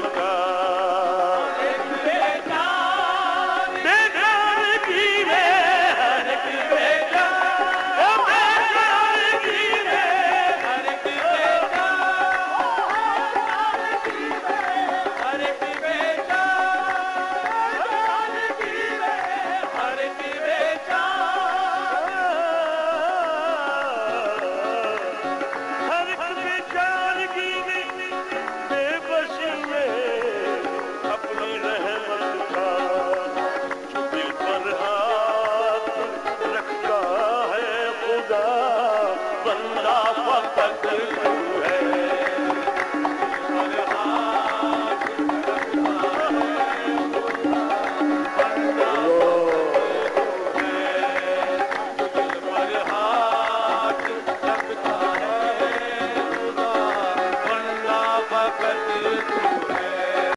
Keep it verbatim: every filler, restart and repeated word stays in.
का बेकार की रे हर एक बेकार ओ बेकार की रे हर एक बेकार हर एक बेकार की रे हर एक बेकार हर एक बेकार की बेबसी में अपनी रहमत का दिल पर हाथ रखता है खुदा बंदा फकत तू है पर हाथ रखता है बंदा दिल पर हाथ रखता है खुदा बंदा फकत